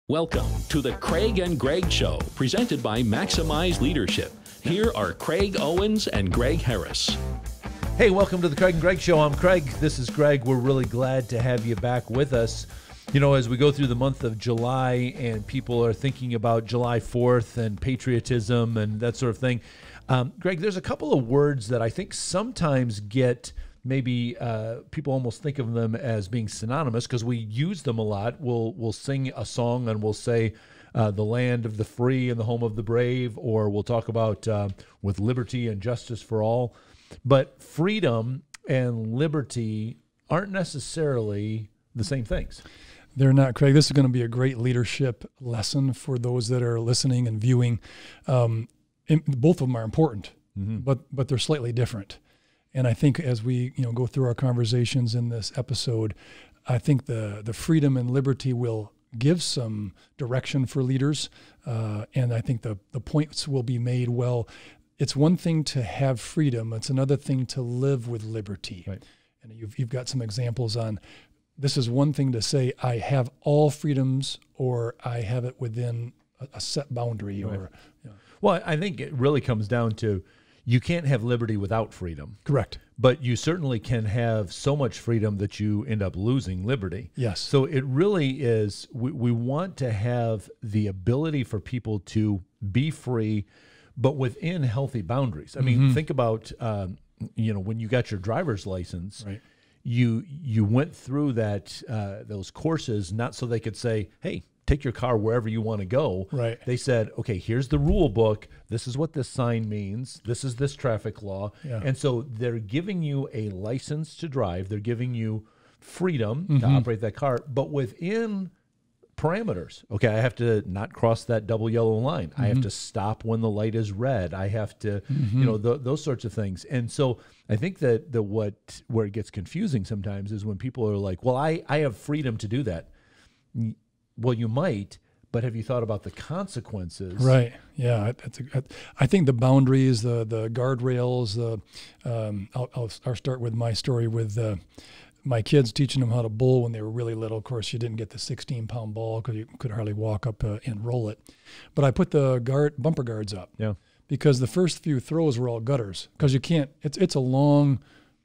Welcome to the Craig and Greg Show, presented by Maximize Leadership. Here are Craig Owens and Greg Harris. Hey, welcome to the Craig and Greg Show. I'm Craig. This is Greg. We're really glad to have you back with us. You know, as we go through the month of July and people are thinking about July 4th and patriotism and that sort of thing, Greg, there's a couple of words that I think sometimes get maybe people almost think of them as being synonymous because we use them a lot. We'll sing a song and we'll say the land of the free and the home of the brave, or we'll talk about with liberty and justice for all. But freedom and liberty aren't necessarily the same things. They're not, Craig. This is going to be a great leadership lesson for those that are listening and viewing. Both of them are important, but they're slightly different. And I think as we go through our conversations in this episode, I think the freedom and liberty will give some direction for leaders. And I think the points will be made well. It's one thing to have freedom. It's another thing to live with liberty. Right. And you've got some examples on this. Is one thing to say, I have all freedoms, or I have it within a set boundary. Right. Or Well, I think it really comes down to you can't have liberty without freedom. Correct. But you certainly can have so much freedom that you end up losing liberty. Yes. So it really is, we want to have the ability for people to be free, but within healthy boundaries. I mean, think about, when you got your driver's license, right. You went through that those courses, not so they could say, hey, take your car wherever you want to go. Right. They said, okay, here's the rule book. This is what this sign means. This is this traffic law. Yeah. And so they're giving you a license to drive. They're giving you freedom to operate that car, but within parameters. Okay, I have to not cross that double yellow line. I have to stop when the light is red. I have to, those sorts of things. And so I think that where it gets confusing sometimes is when people are like, well, I have freedom to do that. Well, you might, but have you thought about the consequences? Right. Yeah. I think the boundaries, the guardrails. I'll start with my story with my kids, teaching them how to bowl when they were really little. Of course, you didn't get the 16-pound ball because you could hardly walk up and roll it. But I put the bumper guards up. Yeah. Because the first few throws were all gutters. Because you can't. It's a long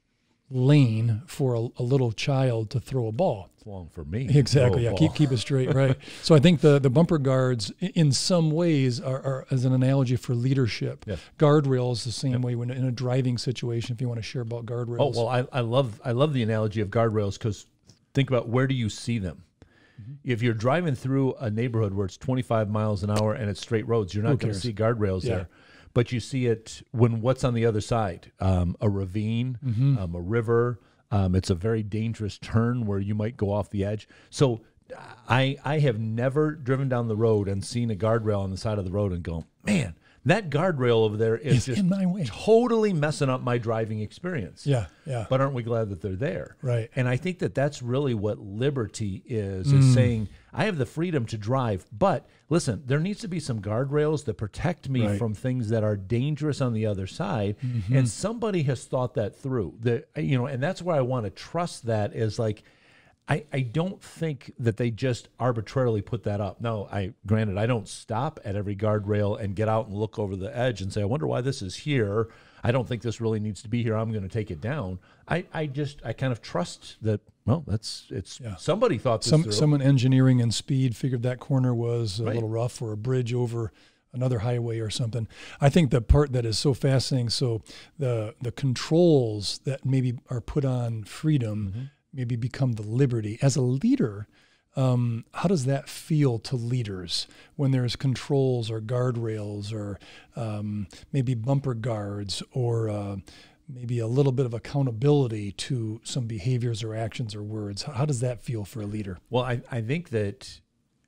lane for a little child to throw a ball. It's long for me. Exactly. Yeah. Keep it straight. Right. So I think the bumper guards in some ways are as an analogy for leadership. Yes. Guardrails the same way when in a driving situation, if you want to share about guardrails. Oh, well, I love the analogy of guardrails because think about where do you see them? If you're driving through a neighborhood where it's 25 miles an hour and it's straight roads, you're not going to see guardrails there. But you see it when what's on the other side, a ravine, a river. It's a very dangerous turn where you might go off the edge. So I have never driven down the road and seen a guardrail on the side of the road and go, man, that guardrail over there is just in my way, totally messing up my driving experience. Yeah, yeah. But aren't we glad that they're there? Right. And I think that that's really what liberty is saying, I have the freedom to drive, but listen, there needs to be some guardrails that protect me from things that are dangerous on the other side. And somebody has thought that through. And that's where I want to trust that is like, I don't think that they just arbitrarily put that up. No, granted, I don't stop at every guardrail and get out and look over the edge and say, I wonder why this is here. I don't think this really needs to be here. I'm going to take it down. I kind of trust that, well, somebody thought this through. Someone engineering and speed figured that corner was a little rough, or a bridge over another highway or something. I think the part that is so fascinating, so the controls that maybe are put on freedom maybe become the liberty. As a leader, how does that feel to leaders when there's controls or guardrails or maybe bumper guards or maybe a little bit of accountability to some behaviors or actions or words? How does that feel for a leader? Well, I think that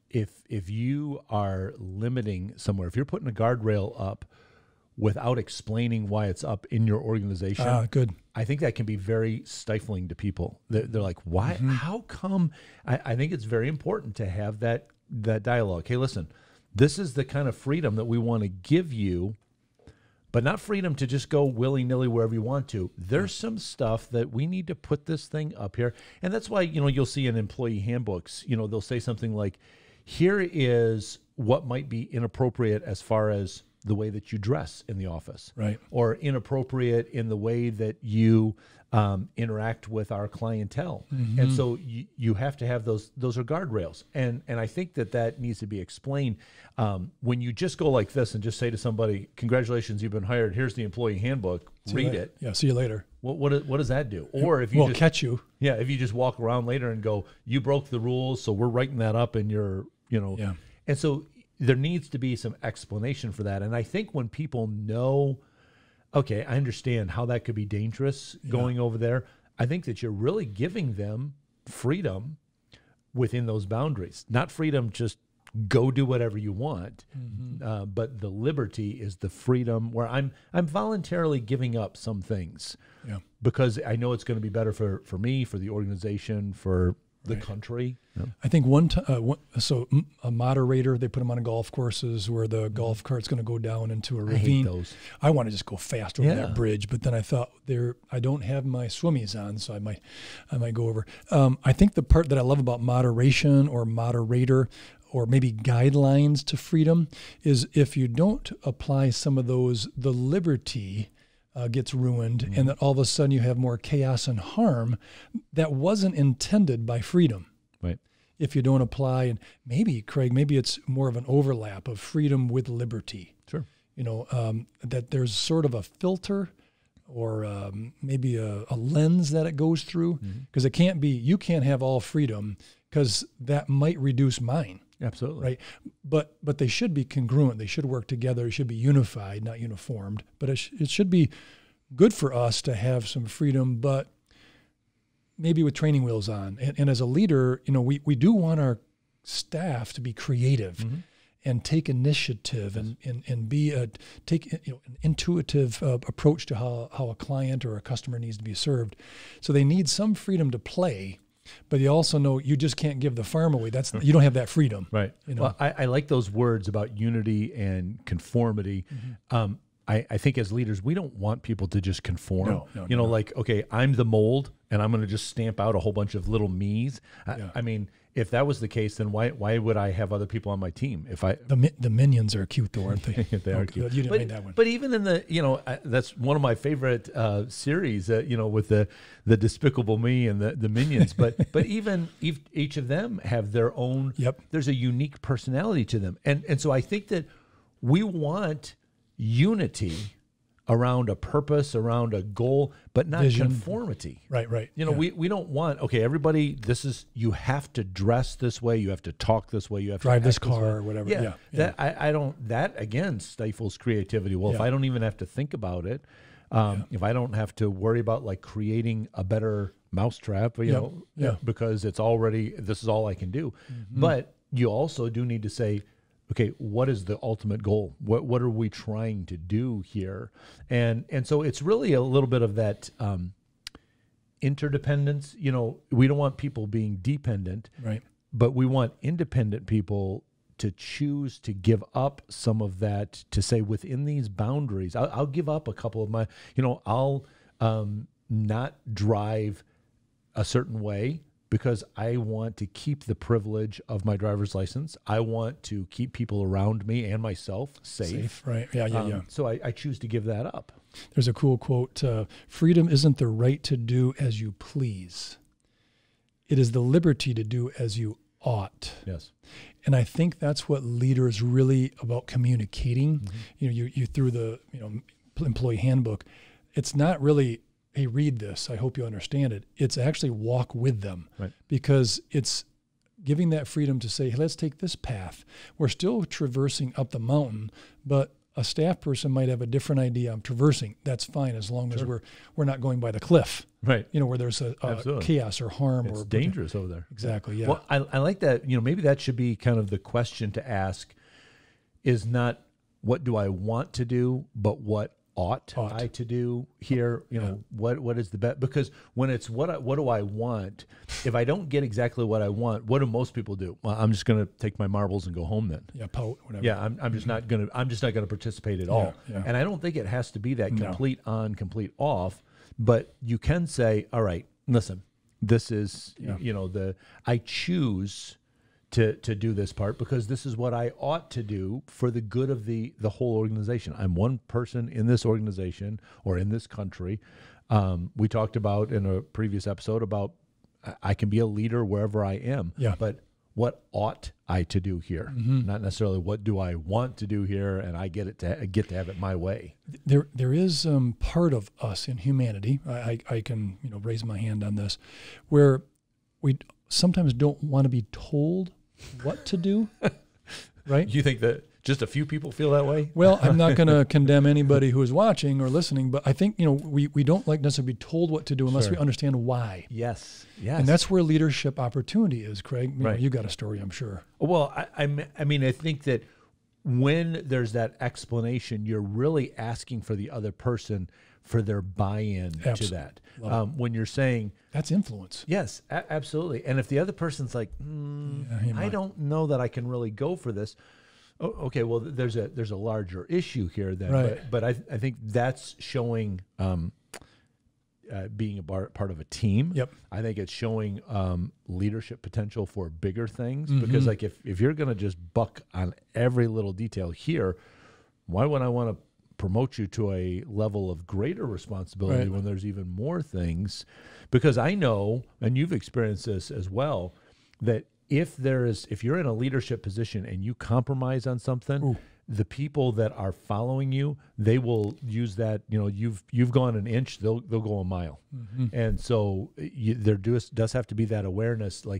if you are limiting somewhere, if you're putting a guardrail up without explaining why it's up in your organization, good. I think that can be very stifling to people. They're like, why? How come? I think it's very important to have that dialogue. Hey, listen, this is the kind of freedom that we want to give you, but not freedom to just go willy-nilly wherever you want to. There's some stuff that we need to put this thing up here. And that's why, you'll see in employee handbooks, they'll say something like, here is what might be inappropriate as far as the way that you dress in the office, right? Or inappropriate in the way that you interact with our clientele. Mm-hmm. And so you have to have those are guardrails. And I think that needs to be explained. When you just go like this and just say to somebody, congratulations, you've been hired. Here's the employee handbook. Read it. Yeah, see you later. What does that do? Or if you we'll catch you. Yeah, if you just walk around later and go, you broke the rules, so we're writing that up in your, Yeah. And so there needs to be some explanation for that. And I think when people know, okay, I understand how that could be dangerous going over there, I think that you're really giving them freedom within those boundaries. Not freedom just go do whatever you want, but the liberty is the freedom where I'm voluntarily giving up some things because I know it's going to be better for me, for the organization, for the country. I think so a moderator, they put them on golf courses where the golf cart's going to go down into a ravine. I hate those. I want to just go fast over that bridge, but then I thought I don't have my swimmies on, so I might go over. I think the part that I love about moderation or moderator or maybe guidelines to freedom is if you don't apply some of those, the liberty gets ruined, and that all of a sudden you have more chaos and harm that wasn't intended by freedom. Right. If you don't apply, and maybe, Craig, maybe it's more of an overlap of freedom with liberty. Sure. That there's sort of a filter or maybe a lens that it goes through, because it can't be, you can't have all freedom because that might reduce mine. Absolutely. Right. But they should be congruent. They should work together. It should be unified, not uniformed. But it should be good for us to have some freedom, but maybe with training wheels on. And as a leader, we do want our staff to be creative and take initiative and be take an intuitive approach to how a client or a customer needs to be served. So they need some freedom to play. But you also know you just can't give the farm away. You don't have that freedom. Right. Well, I like those words about unity and conformity. I think as leaders, we don't want people to just conform. No. Like, okay, I'm the mold and I'm going to just stamp out a whole bunch of little me's. I mean, if that was the case, then why would I have other people on my team? If the minions are cute though, aren't they? They are cute. You didn't make that one. But even in the that's one of my favorite series. With the Despicable Me and the minions. But even each of them have their own. Yep. There's a unique personality to them, and so I think that we want unity around a purpose, around a goal, but not vision. Conformity. Right. We don't want, okay, everybody, you have to dress this way, you have to talk this way, you have drive to this car or whatever. Yeah. That again stifles creativity. Well, if I don't even have to think about it, if I don't have to worry about like creating a better mousetrap, because it's already, this is all I can do. But you also do need to say, okay, what is the ultimate goal? What are we trying to do here? And so it's really a little bit of that interdependence. We don't want people being dependent, right? But we want independent people to choose to give up some of that, to say within these boundaries, I'll give up a couple of my, I'll not drive a certain way, because I want to keep the privilege of my driver's license. I want to keep people around me and myself safe. Right. Yeah. So I choose to give that up. There's a cool quote, freedom isn't the right to do as you please. It is the liberty to do as you ought. Yes. And I think that's what leaders really about communicating. You through the employee handbook, it's not really, hey, read this, I hope you understand it. It's actually walk with them, right? Because it's giving that freedom to say, hey, let's take this path. We're still traversing up the mountain, but a staff person might have a different idea of traversing. That's fine, as long as we're not going by the cliff, right? Where there's a chaos or harm. It's dangerous over there. Exactly, yeah. Well, I like that. Maybe that should be kind of the question to ask, is not what do I want to do, but what ought I to do here? What is the best? Because when it's what do I want, if I don't get exactly what I want, what do most people do? Well, I'm just going to take my marbles and go home then. Yeah, pout, whatever. Yeah, I'm just not going to participate at all. Yeah. And I don't think it has to be that complete on, complete off. But you can say, all right, listen, this is I choose to do this part because this is what I ought to do for the good of the whole organization. I'm one person in this organization or in this country. We talked about in a previous episode about I can be a leader wherever I am, but what ought I to do here? Not necessarily what do I want to do here, and I get to have it my way. There is part of us in humanity. I can raise my hand on this, where we sometimes don't want to be told what to do. Right? You think that just a few people feel that way? Well, I'm not going to condemn anybody who is watching or listening, but I think, we don't like necessarily be told what to do unless we understand why. Yes. And that's where leadership opportunity is, Craig. You got a story, I'm sure. Well, I think that when there's that explanation, you're really asking for the other person for their buy-in to that. When you're saying... That's influence. Yes, absolutely. And if the other person's like, I don't know that I can really go for this... Oh, okay, well, there's a larger issue here then, right. but I think that's showing being a part of a team. Yep. I think it's showing leadership potential for bigger things because like if you're going to just buck on every little detail here, why would I want to promote you to a level of greater responsibility when there's even more things? Because I know, and you've experienced this as well, that if you're in a leadership position and you compromise on something, the people that are following you, they will use that. You've gone an inch, they'll go a mile, and so there does have to be that awareness. Like,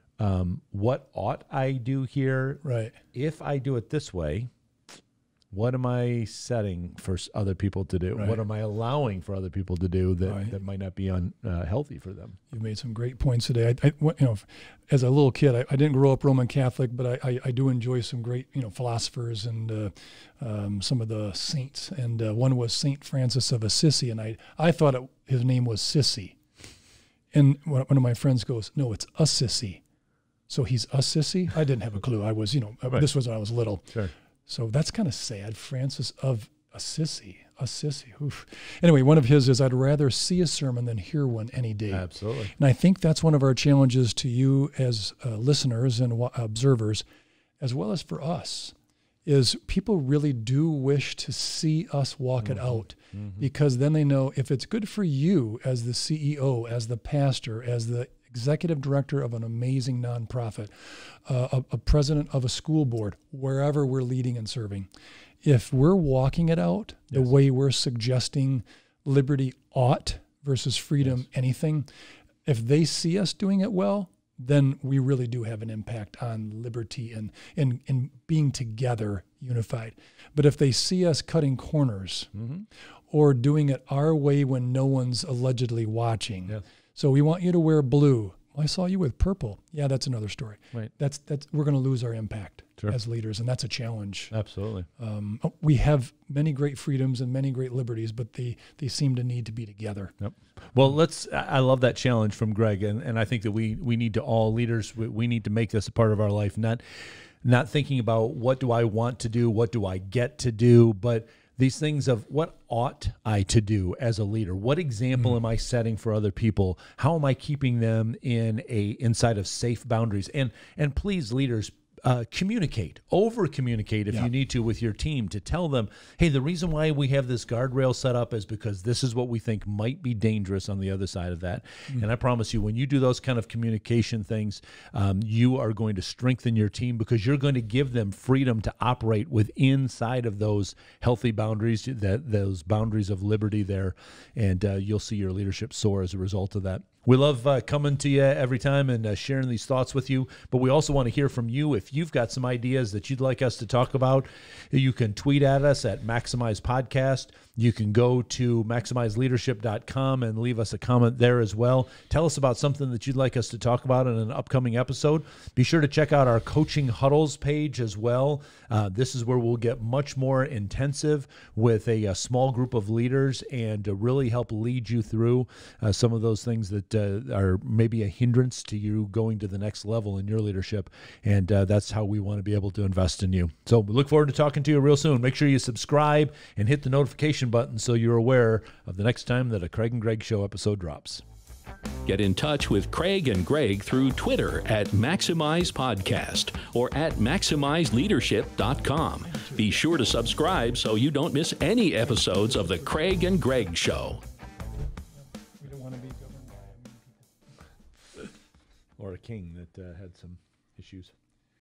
what ought I do here? Right. If I do it this way, what am I setting for other people to do? Right. What am I allowing for other people to do that might not be healthy for them? You've made some great points today. As a little kid, I didn't grow up Roman Catholic, but I do enjoy some great philosophers and some of the saints. And one was Saint Francis of Assisi, and I thought his name was Sissy. And one of my friends goes, "No, it's Assisi." So he's Assisi? I didn't have a clue. I was, this was when I was little. Sure. So that's kind of sad. Francis of Assisi. Oof. Anyway, one of his is, I'd rather see a sermon than hear one any day. Absolutely. And I think that's one of our challenges to you as listeners and observers, as well as for us, is people really do wish to see us walk it out, because then they know if it's good for you as the CEO, as the pastor, as the executive director of an amazing nonprofit, a president of a school board, wherever we're leading and serving. If we're walking it out the way we're suggesting liberty ought versus freedom anything, if they see us doing it well, then we really do have an impact on liberty and being together unified. But if they see us cutting corners or doing it our way when no one's allegedly watching, so we want you to wear blue. I saw you with purple. Yeah, that's another story. Right. That's we're going to lose our impact as leaders, and that's a challenge. Absolutely. We have many great freedoms and many great liberties, but they seem to need to be together. Yep. Well, I love that challenge from Greg, and I think that we need to, all leaders, we need to make this a part of our life, not thinking about what do I want to do, what do I get to do, but these things of what ought I to do as a leader? What example am I setting for other people? How am I keeping them inside of safe boundaries? And please, leaders, communicate, over-communicate if you need to with your team to tell them, hey, the reason why we have this guardrail set up is because this is what we think might be dangerous on the other side of that. And I promise you, when you do those kind of communication things, you are going to strengthen your team because you're going to give them freedom to operate inside of those healthy boundaries, those boundaries of liberty there, and you'll see your leadership soar as a result of that. We love coming to you every time and sharing these thoughts with you, but we also want to hear from you. If you've got some ideas that you'd like us to talk about, you can tweet at us at Maximize Podcast. You can go to maximizeleadership.com and leave us a comment there as well. Tell us about something that you'd like us to talk about in an upcoming episode. Be sure to check out our Coaching Huddles page as well. This is where we'll get much more intensive with a small group of leaders and to really help lead you through some of those things that are maybe a hindrance to you going to the next level in your leadership. And that's how we want to be able to invest in you. So we look forward to talking to you real soon. Make sure you subscribe and hit the notification button so you're aware of the next time that a Craig and Greg Show episode drops. Get in touch with Craig and Greg through Twitter at Maximize Podcast or at MaximizeLeadership.com. Be sure to subscribe so you don't miss any episodes of The Craig and Greg Show. We don't want to be governed by a million people. Or a king that had some issues.